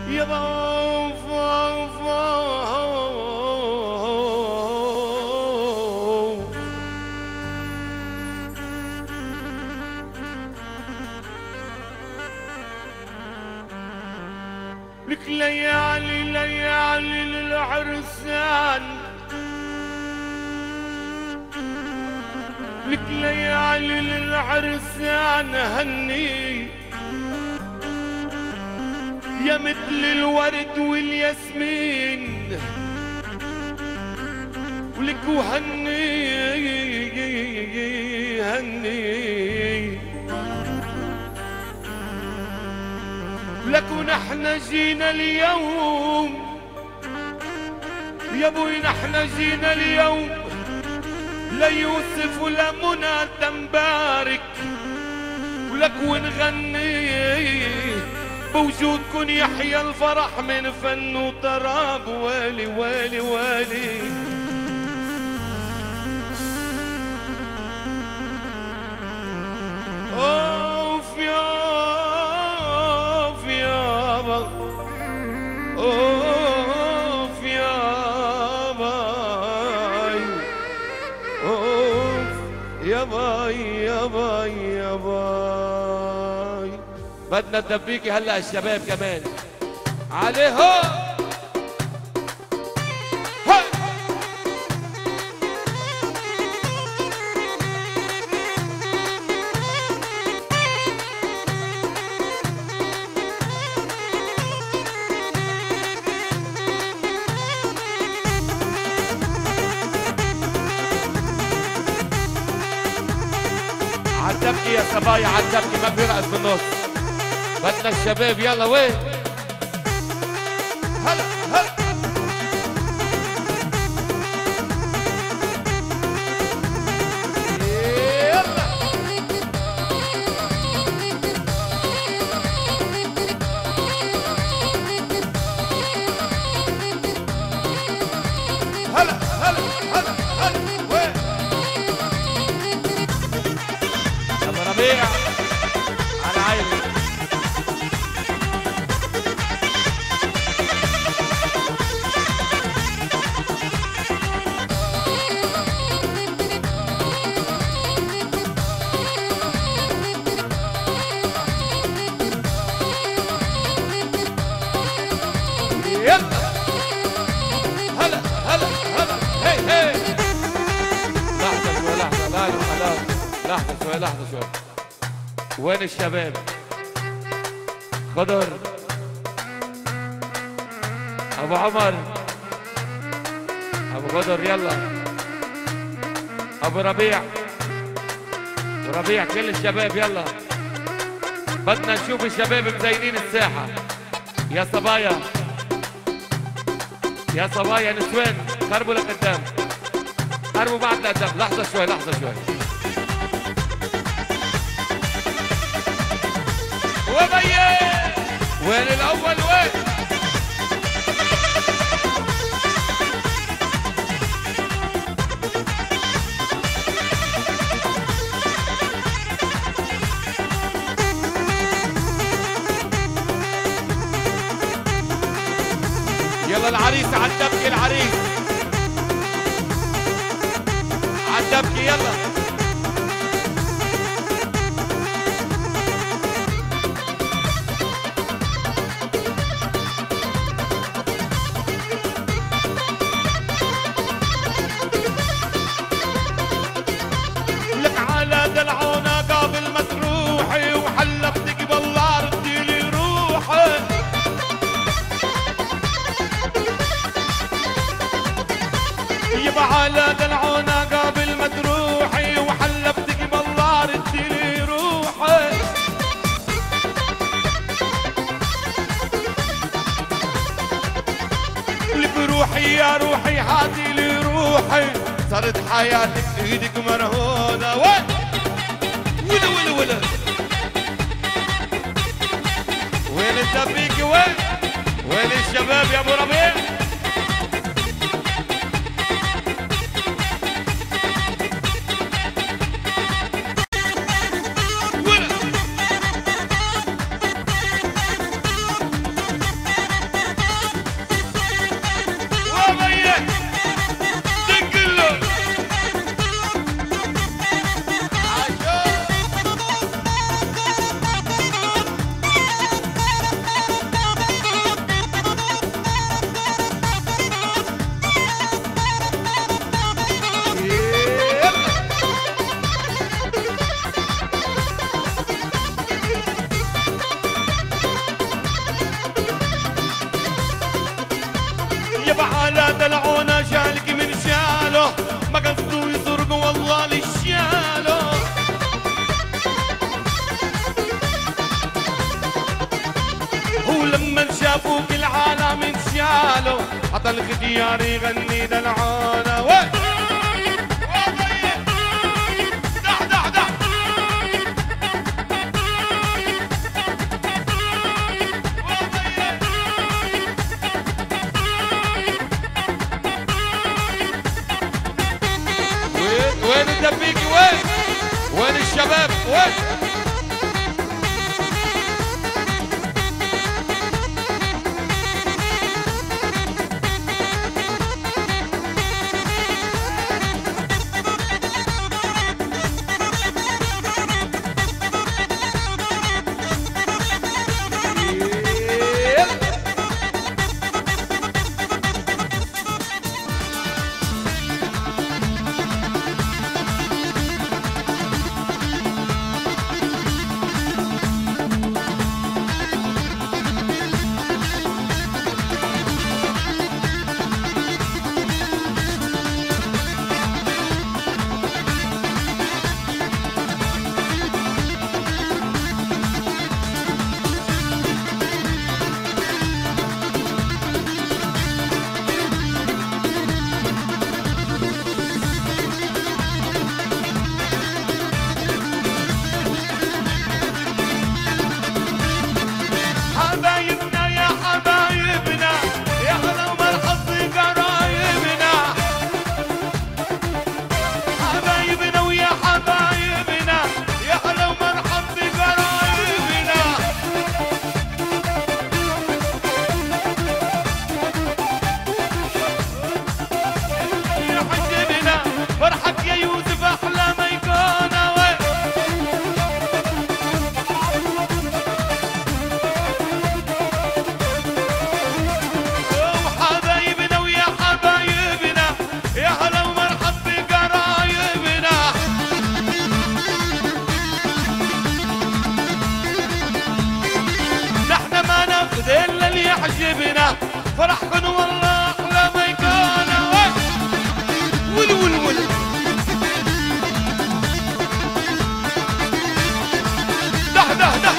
يابا لك ليالي ليالي للعرسان، لك ليالي للعرسان هني يا مثل الورد والياسمين، ولك وهني هني لك ونحن جينا اليوم يا ابوي، نحن جينا اليوم ليوسف ولا منى تنبارك، ولك ونغني بوجودكن يحيى الفرح من فن وطراب. والي والي والي اوف يا يابا، اوف يا باي، اوف يا باي يا باي يا باي. بدنا ندبيكي هلا الشباب كمان عليهم. عالدبكي يا صبايا، عالدبكي ما بيرقص بالنص. بدنا الشباب يلا وين؟ هلا هلا يلا هلا هلا هلا هلا وين؟ يا ابو ربيع على عيني. هلا هلا هلا هي هي. لحظة شوي لحظة، لا لا خلاص، لحظة شوي لحظة شوي. وين الشباب؟ خضر، أبو عمر، أبو خضر يلا، أبو ربيع، وربيع كل الشباب يلا. بدنا نشوف الشباب مزينين الساحة. يا صبايا يا صبايا نسوان قربوا لقدام، قربوا بعد لقدام. لحظة شوي لحظة شوي. وبيه وين الأول وين؟ يلا العريس عالدبكي، العريس عالدبكي يلا. لك على دلعونا قابل ما تروحي، وحلفتك بالله ردي لي روحي. يبا على دلعونا قابل ما تروحي، وحلفتك بالله ردي لي روحي. لك روحي يا روحي هاتي لي روحي، صارت حياتك ايدك مرهونة. وين ولا ولا ولا وين الدبيكي وين؟ وين الشباب يا ابو ربيع؟ على دلعونا شالك من شاله ما قصدوا يسرقوا والله للشاله ولما شافوك العالم انشالوا عطى الختيار يغني دلعونا وين وين الدبيكي وين الشباب وين يعجبنا فرحكن والله احلى ما يكون ول ول ول ده ده ده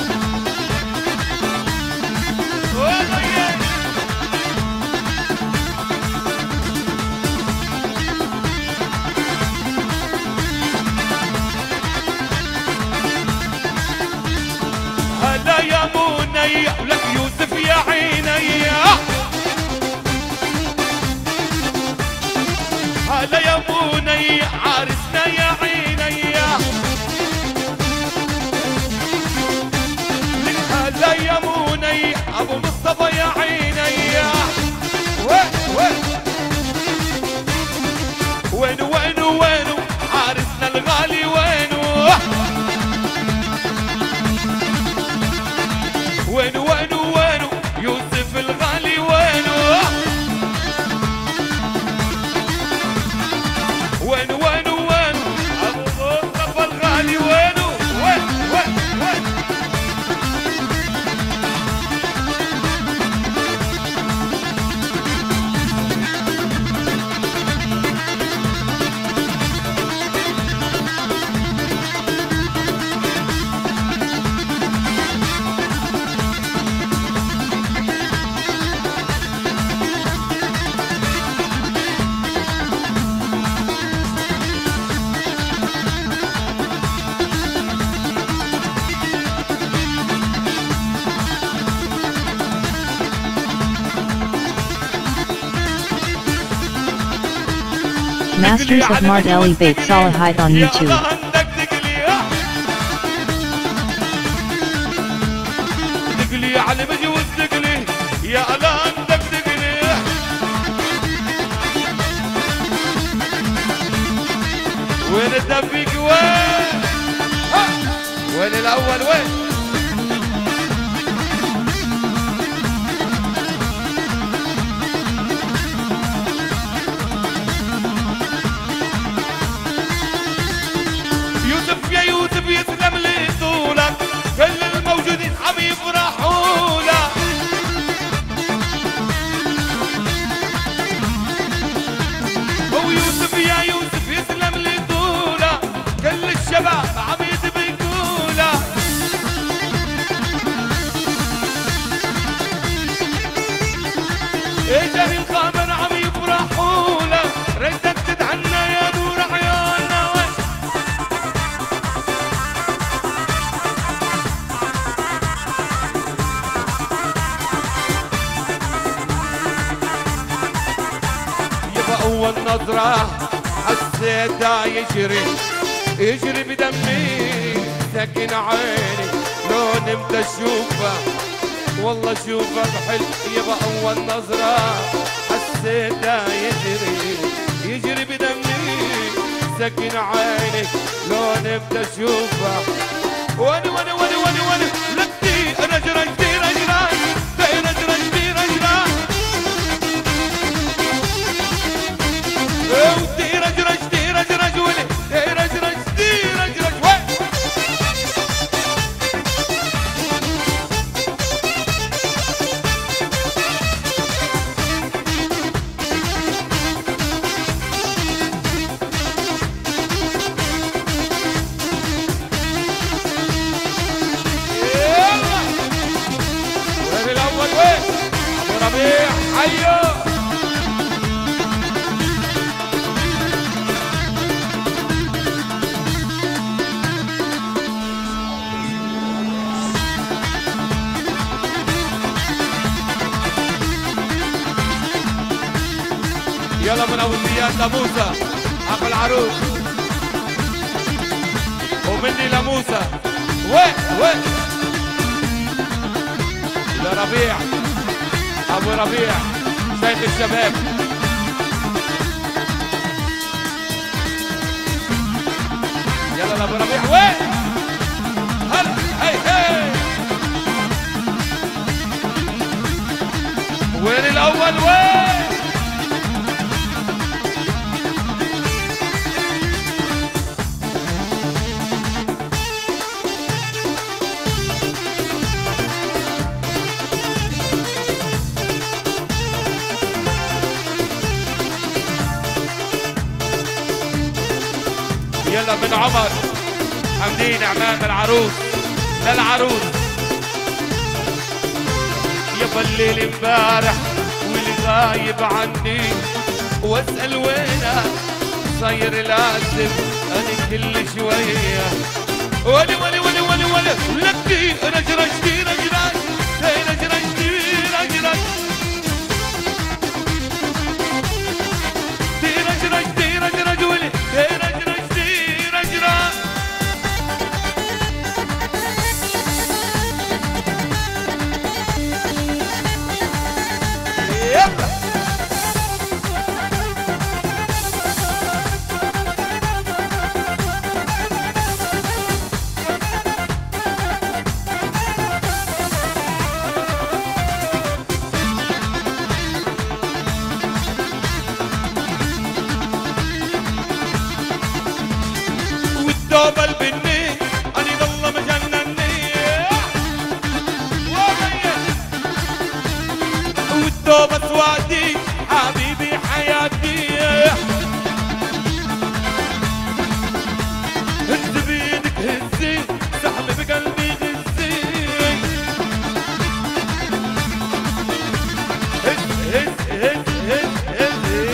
هلا يا مني ولك يوسف يا عيني هلا يا مني عارسنا يا عيني هلا يا مني ابو مصطفى يا عيني وين وين وين عارسنا الغالي وينه وينو وينو وينو يوسف الغالي وينو وينو وينو وينو ابو مصطفى الغالي وينو وين وين وين Masters of Mardeli Bait Salahite on YouTube. دقلي على بجي وصدقلي يا الان دقدقلي وين الدبيك وين وين الاول وين يا يوسف يسلم لي طولك كل الموجودين عم يفرحوا لك أول نظرة حسيتها يجري بدمي ساكن عيني لو نمت أشوفه والله شوفه بحلم يبا أول نظرة حسيتها يجري بدمي ساكن عيني لو نمت أشوفه وانا لكتي رجرج دي رجرج دي رجرج دي رجرج ودي رجرج دي رجرج ولي دي رجرج دي رجرج وين ربيع حيو يلا من ابو زياد لموسى اخو العروس ومني لموسى وين لربيع ابو ربيع شيخ الشباب يلا لابو ربيع وين هلا هي وين الاول وين يلا من عمر حمدين عمام العروس للعروس يابا الليل امبارح واللي غايب عني واسأل وينك صاير لازم انا كل شوية ولي لكي رجرجتي رجرج رجرجتي رجرج رجرجتي رجرج ولي والدوبل بالني أني والله مجنني والدوبة سوادي حبيبي حياتي هز بيدك هزي سحب بقلبي غزي هز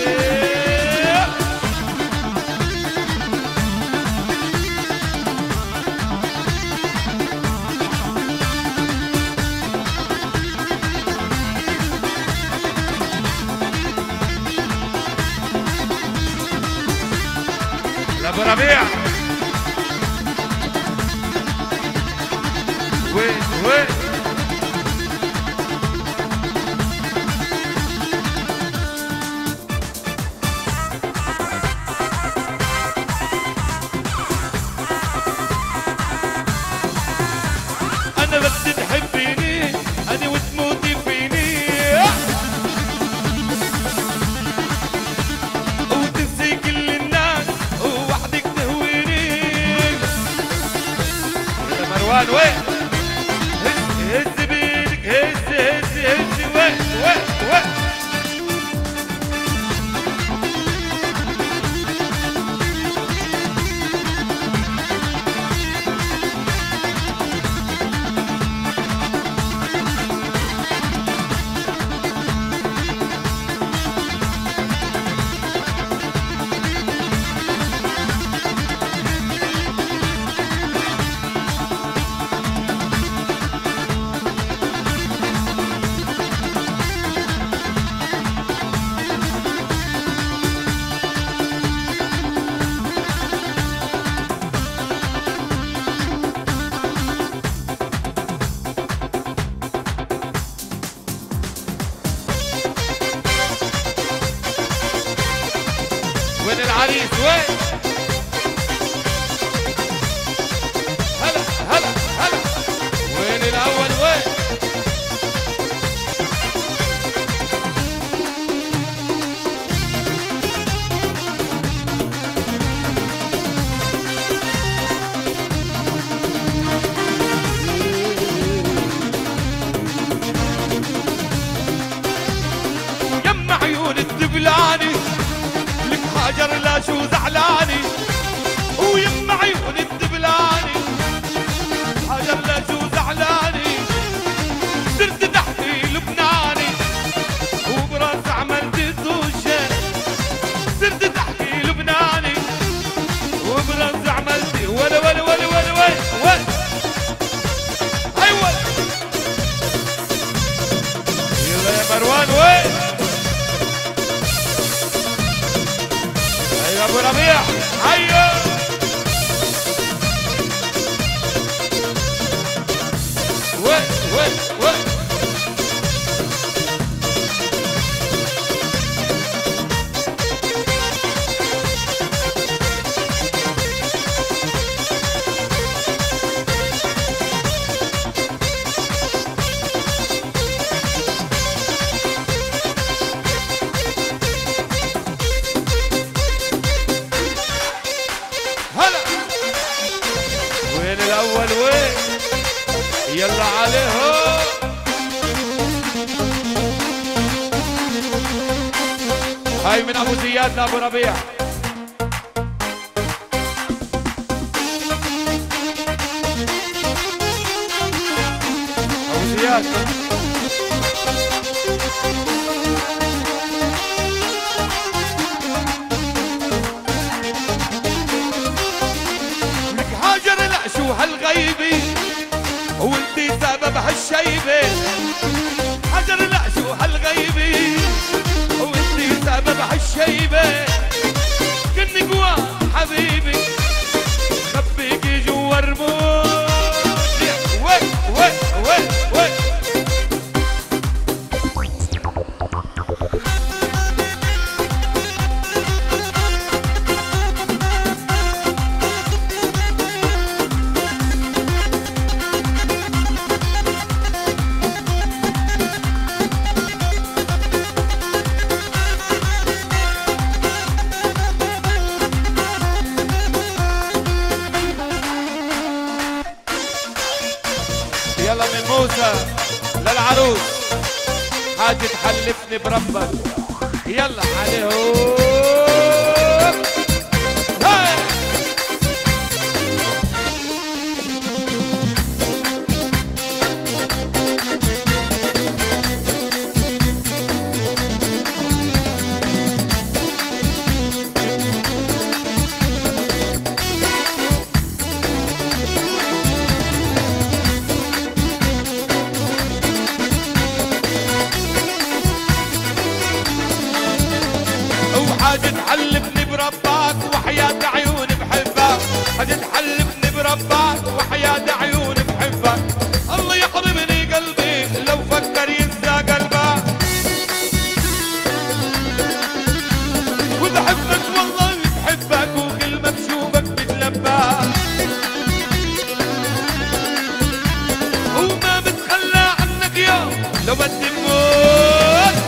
ابو ربيع وين انا بس تحبيني انا وتموتي فيني وتنسي كل الناس ووحدك تهويني يا مروان وين وين العريس وين؟ هلا هلا هلا وين الأول وين؟ يم عيون الدبلاني لك هاجر لا شو زعلاني، ويم عيون الدبلاني هاجر لا شو زعلاني، صرت تحكي لبناني وبراس عملت زوجة، صرت تحكي لبناني وبراس عملت ولا ولا ولا ولا وين وين ايوه يلا يا مروان وين؟ ايوه ابو ربيع ايوه وين وين وين هلا وين الاول وين؟ يلا عليهم هاي من ابو زياد لابو ربيع. ابو زياد لك هاجر لا شو هالغيبي وانتي سبب هالشيبة، هاجر لا شو هالغيبي وانتي سبب هالشيبة، كني قوى حبيبي خبيكي جوا رموشي وين وين وين وين يلا من موسى للعروس حاجة تحلفني بربك يلا عليهم هاي حاجة تحلفني بربك وحياة عيوني بحبك، حاجة تحلفني بربك وحياة عيوني بحبك، الله يحرمني قلبي لو فكر ينسى قلبك، وبحبك والله بحبك وكل ما بشوفك بتلبك، وما بتخلى عنك يوم لو بدي تموت.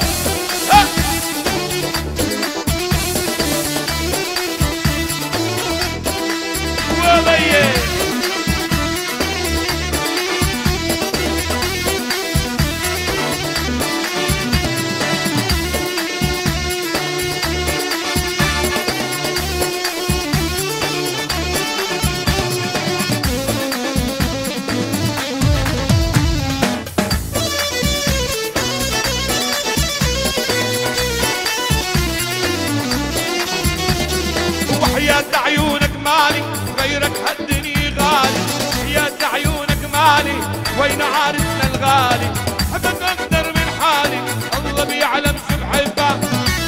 وحياة عيونك مالي غيرك هالدني غالي، حياة عيونك مالي وين عارفنا الغالي، حبك اكتر من حالي الله بيعلم شو بحبك،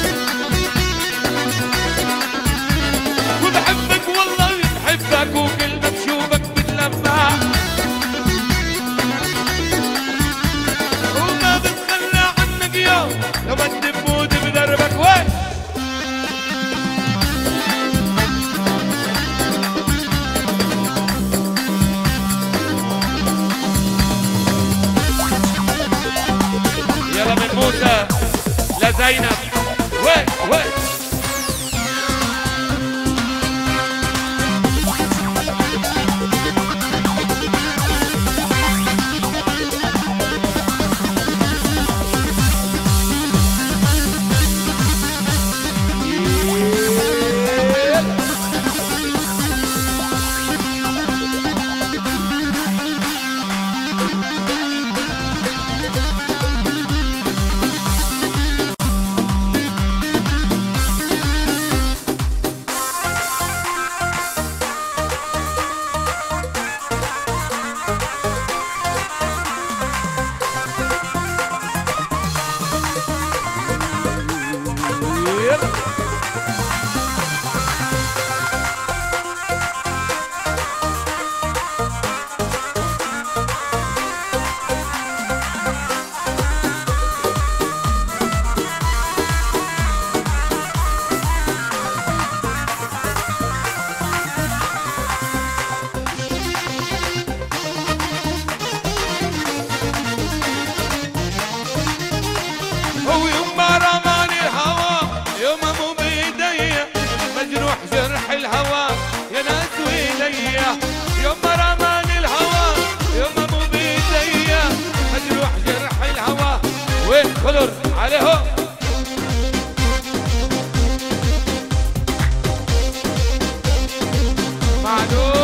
وبحبك والله بحبك وكل ما بشوفك بتلمع، وما بتخلى عنك يوم لو بدي بموت بدربك وين زينب وين وين يوم ما رماني الهوى يوم مو بيديا مجروح جرح الهوى وين خضر عليه معلوم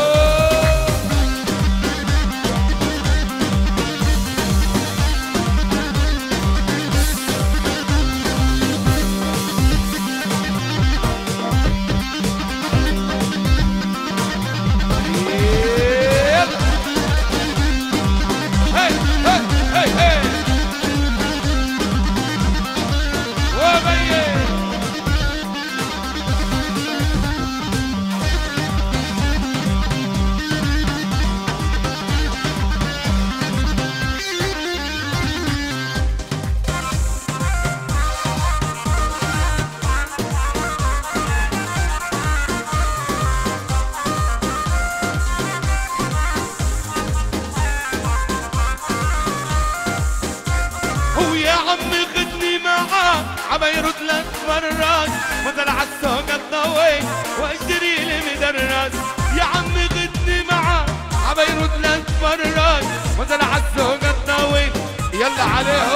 عبيرد لك فراج مثل عالسوق الضوي واجري لي مدرس يا عمي غدني معاه عبيرد لك فراج مثل عالسوق الضوي يلا عليه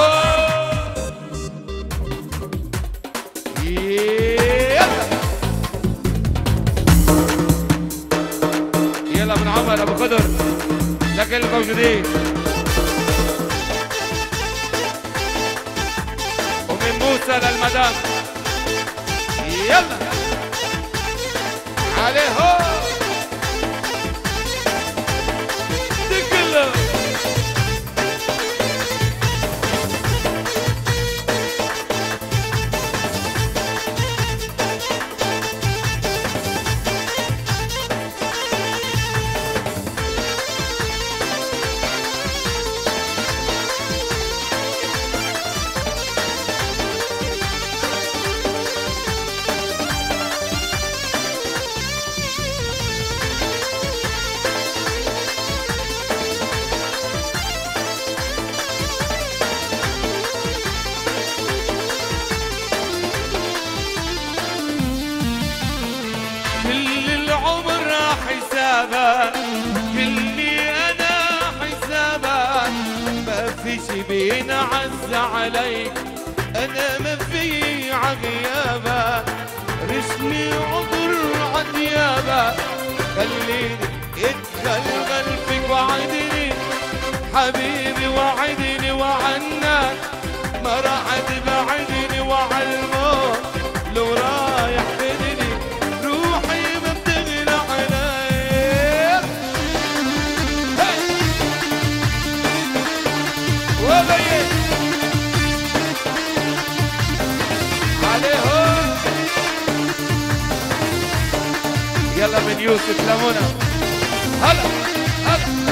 يلا يلا من عمر ابو خضر لكل الموجودين موسى للمدام يلا عليه دقله كلي انا حسابك ما فيش بين عز عليك انا ما في عغيابك رسمي عذر عديابك خليني اتغلغل فيك وعدني حبيبي وعدني وعنك ما راح تبعدني وعالموت لو رايح بدني روحي ما بتغلى عليك وبين عليهم يلا من يوسف لمنى هلا هلا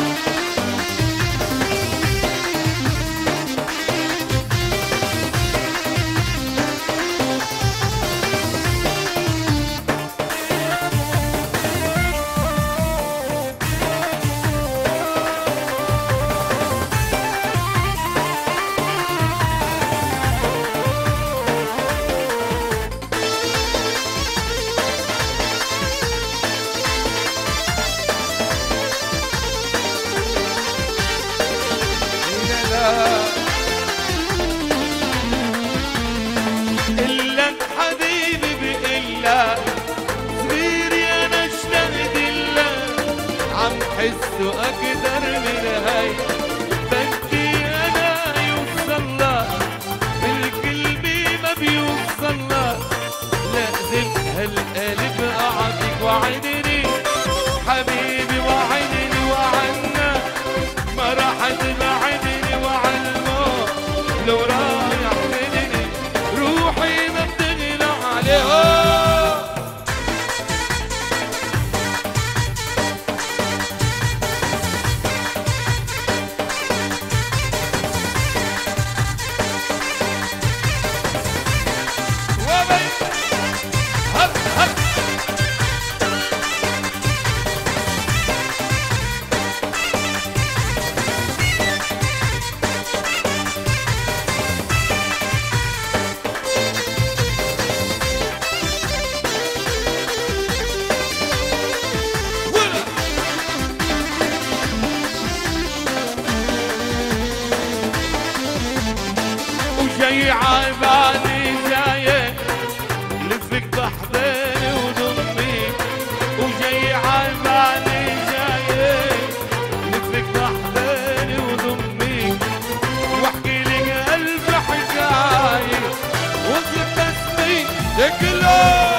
وجاي عبالي جاي لفك بحضني وضمي، وجاي عبالي جاي لفك بحضني وضمي، واحكي لك ألف حكاية وصلت اسمي كله.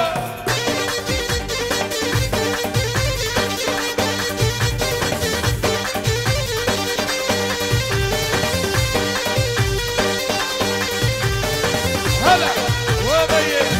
هلا وبيك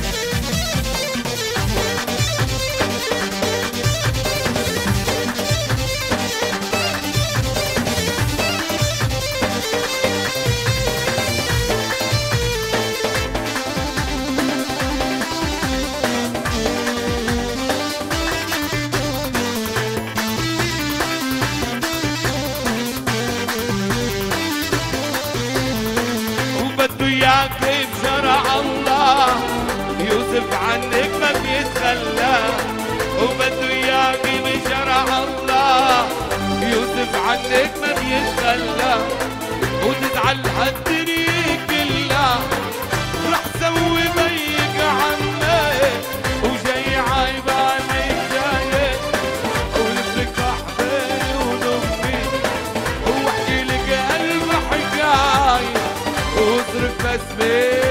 وبده اياك بشرع الله، يوسف عنك ما بيتخلى، وبده اياك بشرع الله، يوسف عنك ما بيتخلى، وتزعل هالدنيا كلها رح سوي بيك عنك، وجاي عيبانك جاي ولفك بحضني وضمي، واحكي لك ألف حكاية واصرف بسمي.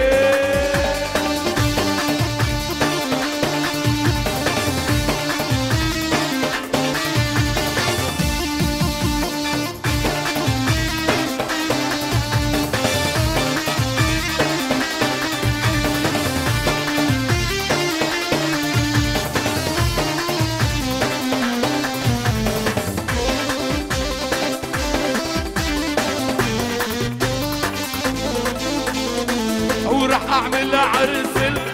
وراح اعمل عرس